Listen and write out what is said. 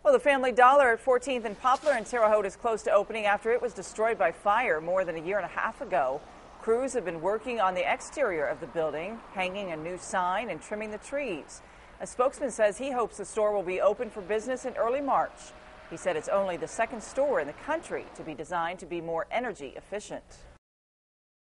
Well, the Family Dollar at 14th and Poplar in Terre Haute is close to opening after it was destroyed by fire more than a year and a half ago. Crews have been working on the exterior of the building, hanging a new sign and trimming the trees. A spokesman says he hopes the store will be open for business in early March. He said it's only the second store in the country to be designed to be more energy efficient.